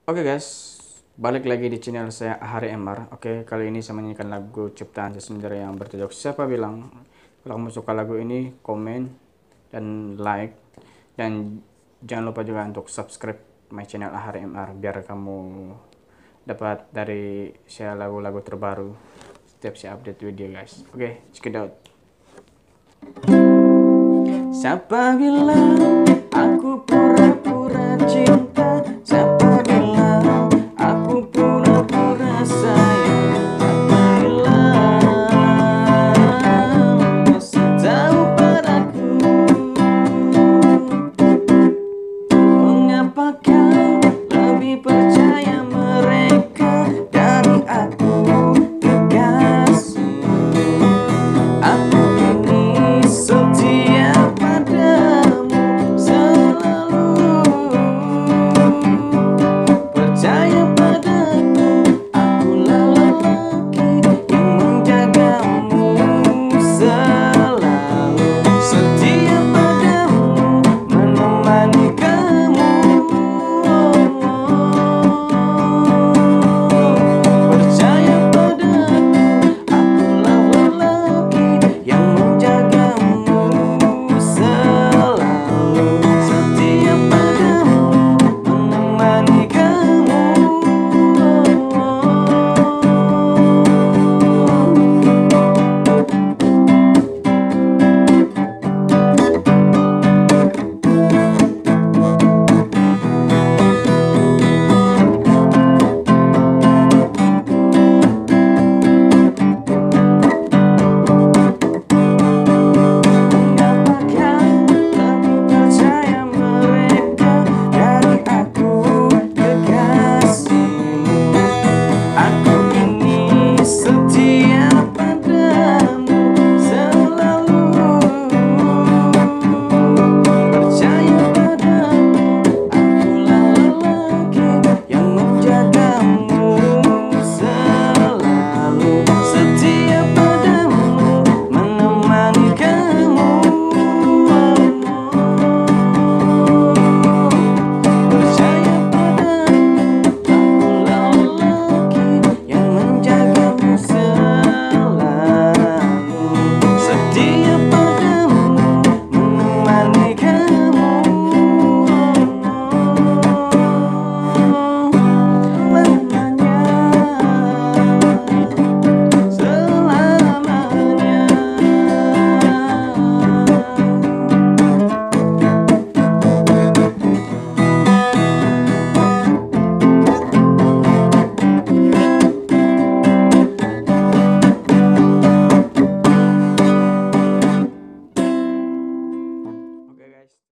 Oke guys, balik lagi di channel saya Ahari MR. Oke, kali ini saya menyanyikan lagu ciptaan saya sendiri yang bertajuk Siapa Bilang. Kalau kamu suka lagu ini, komen dan like, dan jangan lupa juga untuk subscribe my channel Ahari MR biar kamu dapat dari saya lagu-lagu terbaru setiap saya update video guys. Oke, check it out. Siapa bilang